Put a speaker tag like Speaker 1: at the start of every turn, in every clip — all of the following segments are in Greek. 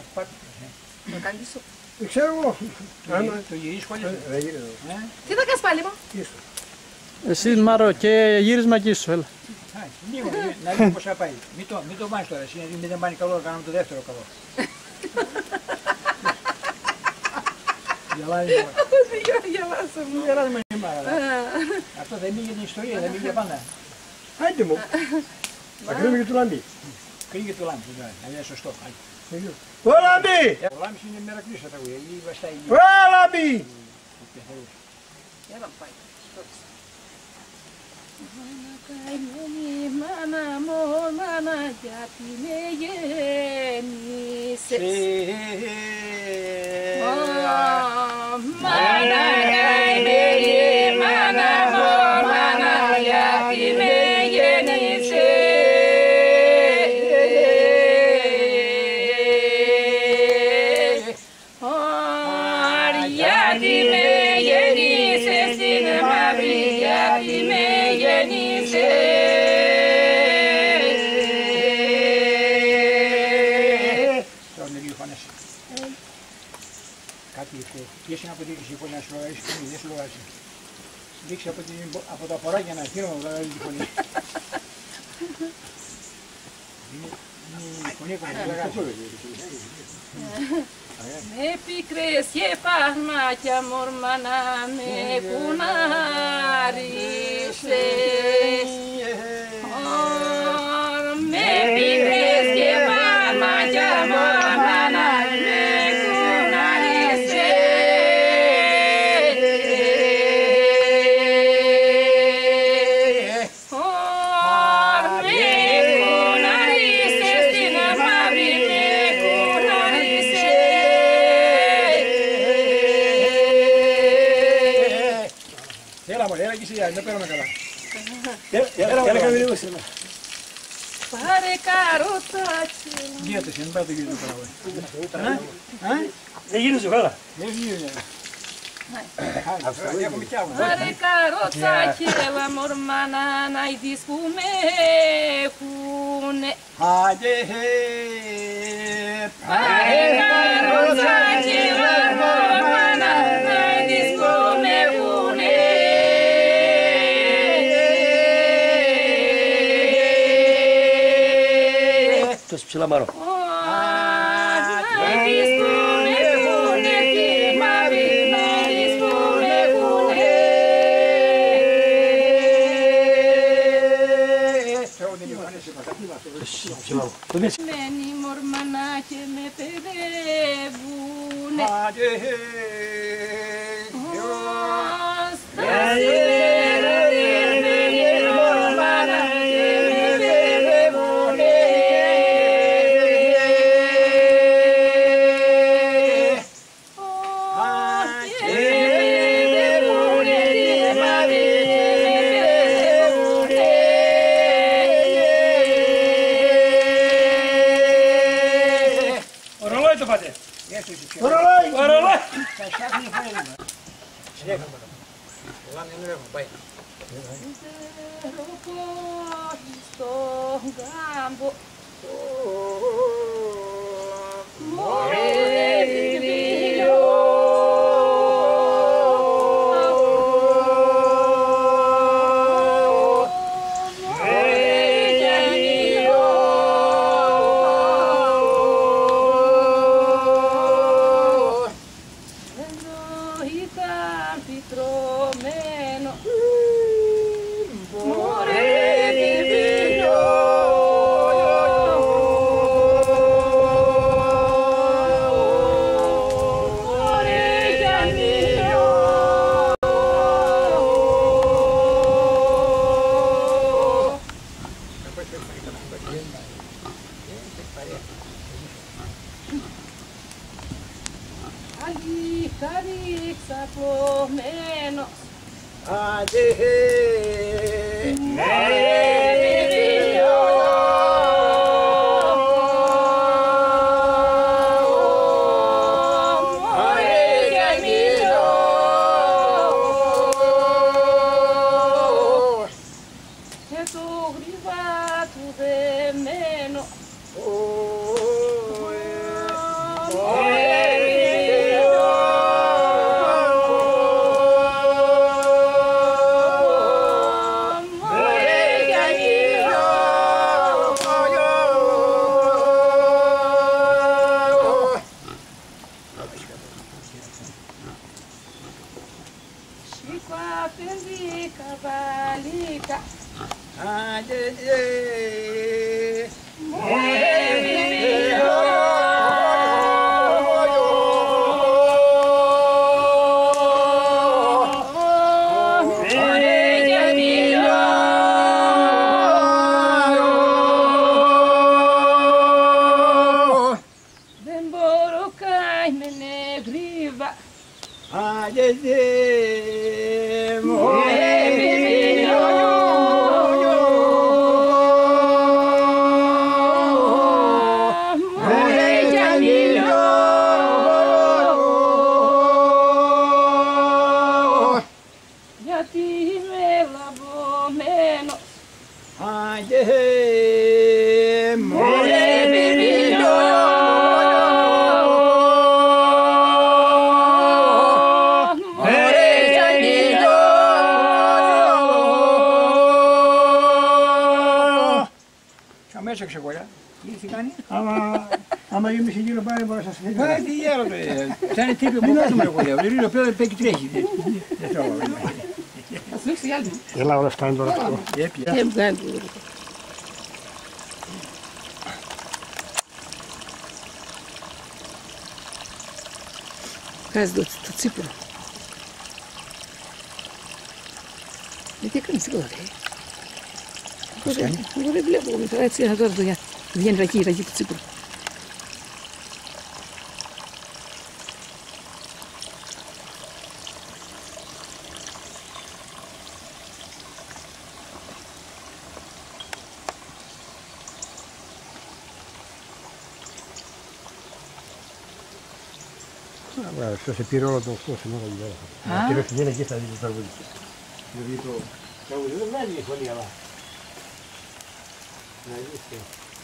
Speaker 1: Να κάνεις σου.
Speaker 2: Δεν ξέρω εγώ.
Speaker 3: Το γυρίσεις χωρίς.
Speaker 1: Τι θα κάνεις πάλι μου.
Speaker 4: Εσύ Μάρο και γύρισμα εκεί σου, έλα.
Speaker 3: Λίγο, να δούμε πώς θα πάει. Μην το πας τώρα, εσύ μην δεν πάνε καλό, κάνουμε το δεύτερο καλό. Γελάει μόνο.
Speaker 1: Γελάσε μου.
Speaker 3: Γελάει μόνο η Μάρα. Αυτό δεν μείνει για την ιστορία, δεν μείνει για πάντα.
Speaker 2: Άντε μου. Θα κρίνουμε και του λάμπη.
Speaker 3: Κρίνει και το λάμπη, να είναι σωστό.
Speaker 2: Ω λάμπη!
Speaker 3: Ο λάμπης είναι μερακλής θα τα ακούει, εκεί βαστάει η
Speaker 2: Ω λάμπη!
Speaker 1: Για να πάει. Μάνα μου, μάνα, γιατί με γέννησες. Μάνα καημένη, μάνα μου, μάνα, γιατί με γέννησες. Γιατί με γέννησες στην μαύρη, γιατί με γέννησες.
Speaker 3: Πιέσαι από τη φωνή να σου λογαρίσεις φωνή, δεν σου λογαρίσεις. Δείξε από τα ποράκια να χείρο να βγάλει τη φωνή. Είναι η φωνή που να
Speaker 1: Με πικρές και φαρμάκια μορμάνα με κουνάρισες. Με πικρές και φαρμάκια μορμάνα με
Speaker 3: δεν παίρνουμε καλά.
Speaker 2: Έλα κάνε λίγο σήμερα.
Speaker 1: Πάρε καροτάκι.
Speaker 3: Γύρω μην πάει το γύριο καλά.
Speaker 2: Δεν γύριζε καλά.
Speaker 3: Δεν γύρω.
Speaker 1: Πάρε καροτάκι, έλα μορμάνα, να ειδείς που με έχουνε. Πάρε καροτάκι, έλα μορμάνα, να ειδείς που με έχουνε.
Speaker 2: Τόσο ψηλά Μάρο.
Speaker 1: Μένει μορμανά και με παιδεύουνε. Στον κάμπο ήταν πιτρωμένο. Αλήθαρη ξαπλωμένος. Και το γρήβα του δεμένο. Valika, valika. Demboro kai mene griva. Yati me lavo meno.
Speaker 3: Μέσα ξεκολλιά. Τι κάνει.
Speaker 2: Άμα γεμίσει γύρω πάλι μπορεί να σας φύγει.
Speaker 3: Τι γέρονται. Θα είναι τύπη που κάτω με κολλιά. Δεν είναι πιο πέκει τρέχει. Δεν το
Speaker 1: Θα σου δείξει η άλλη.
Speaker 2: Έλα όλα φτάνει τώρα.
Speaker 1: Και βγάλει. Κάτσε το τσίπουρο. Γιατί έκανες τίποτα, εγώ δεν βλέπω τώρα, έτσι είναι τώρα δουλειά. Βγαίνει ραγί του τσίπουρου.
Speaker 2: Αυτό σε πήρε όλο το αυτό σε μόνα γυναίκα. Και δεν εκεί θα δει το τραγούδι. Δηλαδή το τραγούδι δεν βγάζει φωνή, αλλά να δεις.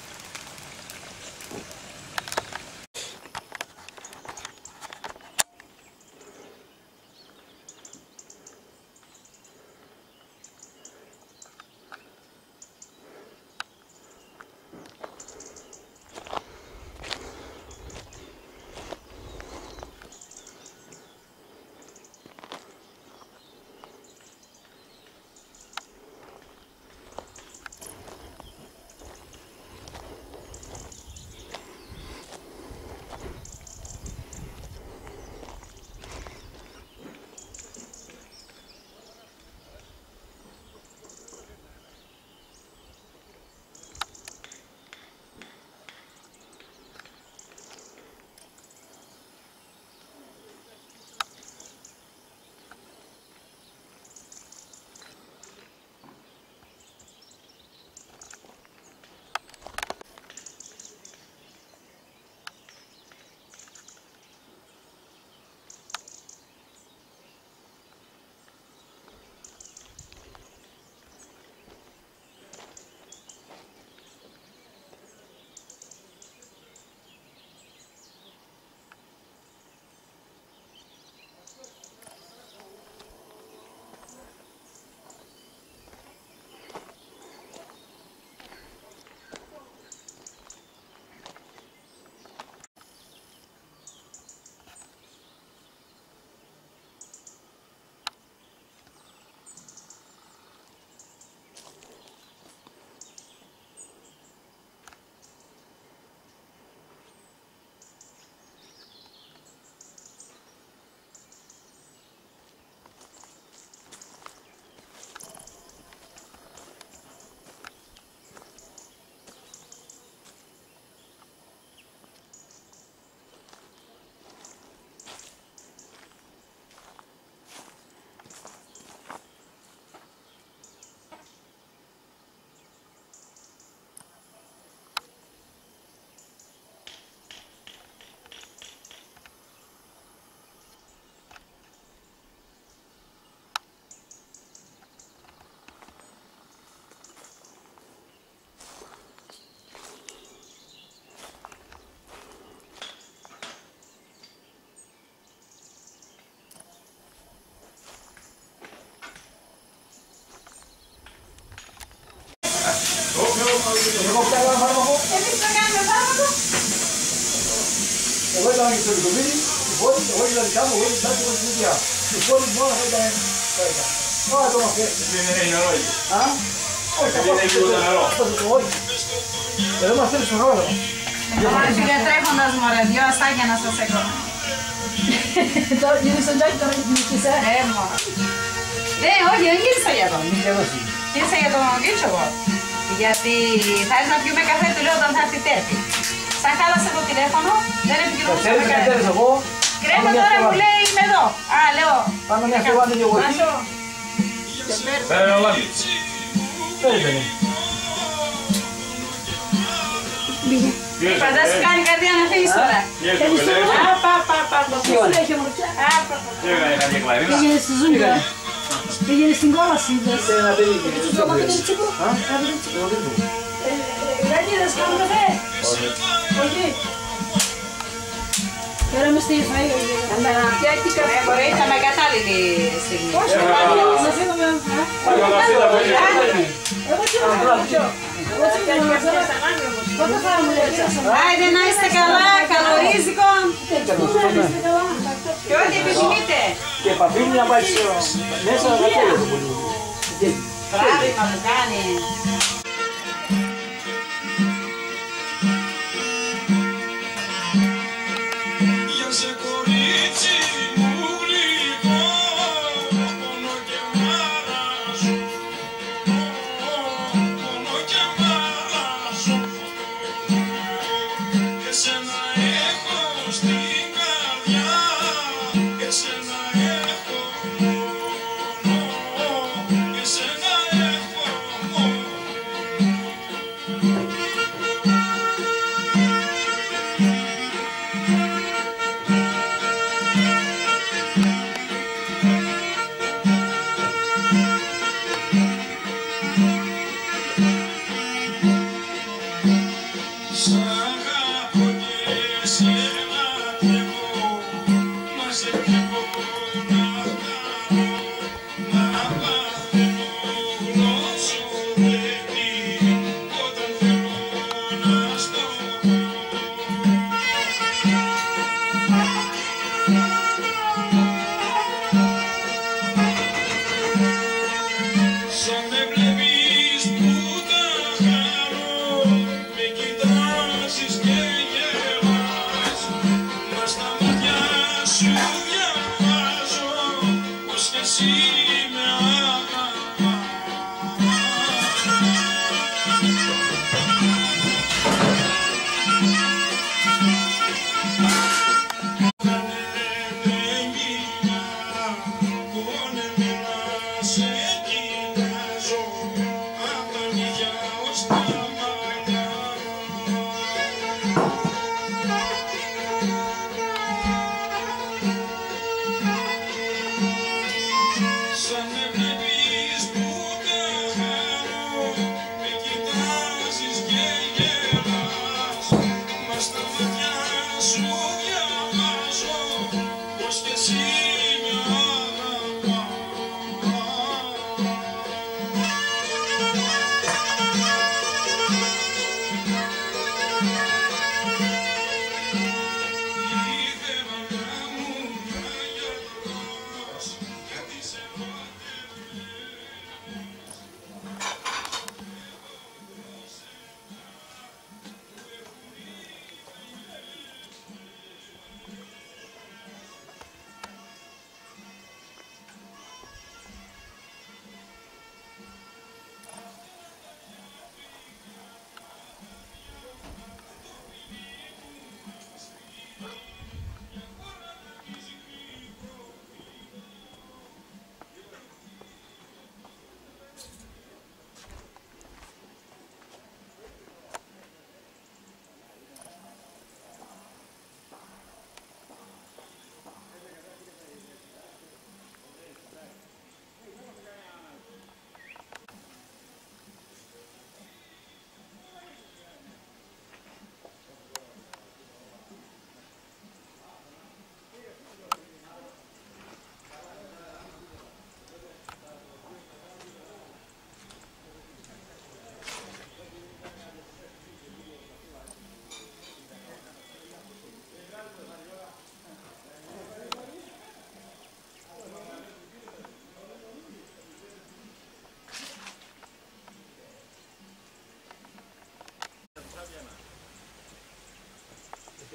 Speaker 3: Εγώ ήταν και στο Λικοβίδι, εγώ ήταν δικά μου, εγώ ήταν και στην Ινδία. Του πόλους μόνο θα ήταν. Τώρα το μαχαίρι.
Speaker 5: Δεν έχει νερό εκεί.
Speaker 3: Α? Όχι,
Speaker 5: Δεν έχει λίγο νερό.
Speaker 3: όχι. Εδώ μας θέλει στον ρόλο.
Speaker 6: Φίλε τρέχοντας μωρέ, δυο αστάκια να σας έχω.
Speaker 1: Τώρα γύρισε τζάκι, τώρα γύρισε.
Speaker 6: Μωρέ. Όχι, δεν γύρισα για τον. Γύρισα για τον Κίτσο εγώ. Γιατί θα έρθει να πιούμε καφέ, του λέω όταν θα έρθει τέρτη. Σαν χάλασε το τηλέφωνο, δεν επικοινωνούσα με κανένα. Κρέμα τώρα μου λέει είμαι εδώ. Α, λέω.
Speaker 3: Πάμε μια φορά να διωγωθεί.
Speaker 6: Μάσο.
Speaker 5: Φέρε ένα λάδι.
Speaker 3: Περίμενε.
Speaker 6: Φαντάσου κάνει καρδιά να φύγεις τώρα.
Speaker 5: Έκανε κάποια κλαρίνα.
Speaker 1: Πήγαινε στη Ζούνια. Πήγαινε στην κόλαση.
Speaker 3: Ένα παιδί.
Speaker 1: Του το μάτι δεν τσίπρο. Δεν είδες κάνω καφέ. Όχι. Τώρα μες στη φαΐγα.
Speaker 6: Πιάκι καφέ. Μπορεί, ήταν κατάλληλη στιγμή.
Speaker 1: Όχι, να φύγουμε. Εγώ τσίπρο. Πότε φάμε έτσι.
Speaker 6: Άιντε να είστε καλά, καλορίζικο. Και ό,τι επιθυμείτε.
Speaker 3: Και παπίνι να πάει μέσα να φύγει.
Speaker 6: Τράβημα που κάνει.
Speaker 7: σε κοιτάζω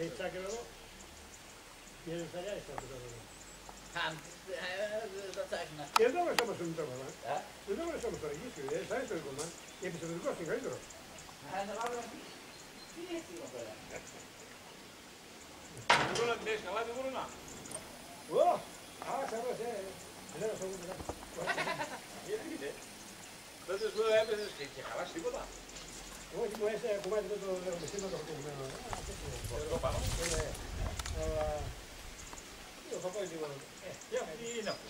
Speaker 2: Έχεις τσάκελο εδώ. Είναι σαλιά έχεις τσάκελο εδώ. Και εδώ μας όμως το μικρόφωνο. Εδώ μας όμως το ρεγίσιο. Θα είναι το κομμάτι. Η επιστημονικός είναι καλύτερο.
Speaker 5: Δεν μπορώ να την έχεις καλά, δεν μπορώ να. Γιατί δεν τους λέω έπαιζες και χαλάς τίποτα.
Speaker 2: Όχι, μου έστω κομμάτι το μεσήμα το κομμάτι.
Speaker 5: Εδώ πάνω.
Speaker 2: Αλλά... θα πω τίποτα.
Speaker 5: Και αυτή είναι αυτό.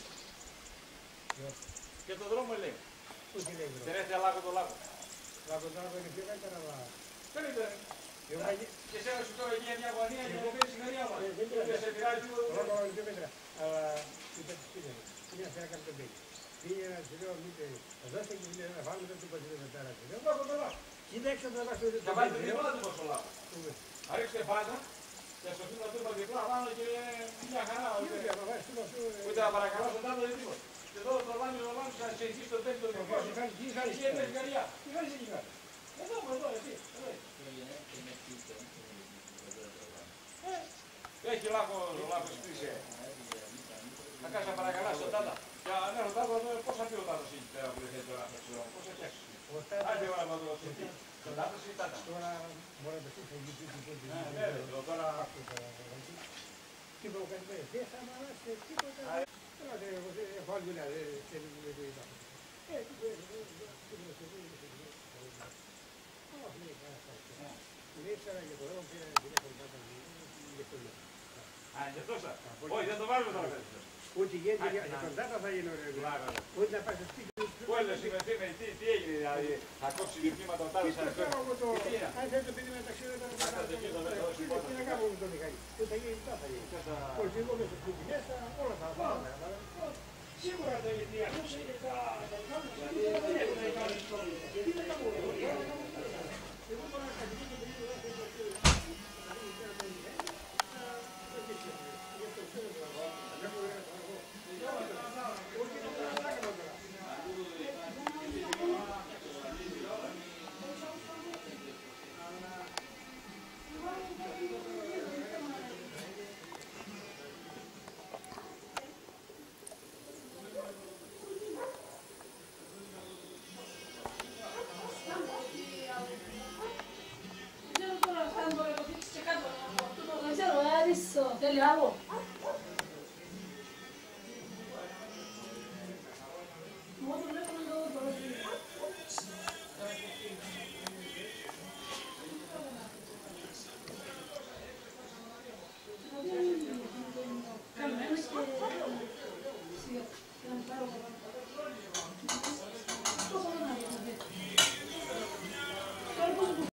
Speaker 5: Και το δρόμο λέει.
Speaker 2: Πού τι λέει
Speaker 5: Δεν έρθει λάκκο το λάκκο.
Speaker 2: Λάκκο είναι πιο καλύτερα, αλλά...
Speaker 5: Καλύτερα. Και σε έρθει τώρα εκεί μια γωνία και μου πήρε συγχαρία μας. Δεν σε πειράζει τίποτα.
Speaker 2: Λάκκο είναι πιο καλύτερα. Αλλά είπε τι πήγαινε. Πήγαινε σε ένα καρτοπί. Πήγαινε να σου λέω μήτε. Δώστε και πήγαινε να βάλουμε το τίποτα δεν πέρασε. Δεν λάκκο το λάκκο. Κοίταξε το λάκκο.
Speaker 5: Και βάλτε τίποτα του πόσο λάκκο. Αρίξτε πάντα. Και στο φίλο του είπα διπλά πάνω και μια χαρά. Ούτε να παρακαλώσω τάτο δεν τίποτα. Και εδώ το λάμι θα σε εκεί στο τέλος του κομμάτου. Τι χάρη είναι η καρδιά. Τι χάρη είναι η καρδιά. Εδώ, εσύ. Έχει λάκκο σπίσε. Θα κάτσε να παρακαλάσει τον τάτα. Για να έρθω τάτο, πόσα πει ο τάτος εκεί πέρα που δεν θέλει τώρα να ξέρω. Πόσα φτιάξει. Άντε ώρα να το δώσει. Τον τάτος ή τάτα.
Speaker 2: Τώρα μπορεί να το στήσει εκεί πίσω.
Speaker 5: Τώρα...
Speaker 2: Τίποτα κάτι πέρα. Δεν θα μ' αρέσει τίποτα. Έχω άλλη δουλειά. Δεν το είπα.
Speaker 5: Για τόσα. Όχι, δεν το βάλουμε τώρα πέρα.
Speaker 2: Ούτε γίνεται για τον τάτα θα γίνει ωραίο. Ούτε να πάει στο σπίτι.
Speaker 5: Πού έλεσαι τι έγινε, δηλαδή, θα κόψει διπλήματα ο τάδος σαν αυτό.
Speaker 2: Αν θέλει το παιδί με ταξίδι, τι να κάνω με τον Μιχάλη. Τι θα γίνει, θα γίνει. Όχι, εγώ με στο σπίτι μέσα, όλα θα πάμε. Σίγουρα το έχει διαχώσει και θα κάνουμε. Τι να κάνουμε. Εγώ τώρα κατηγορώ το παιδί
Speaker 7: Adesso, te li amo.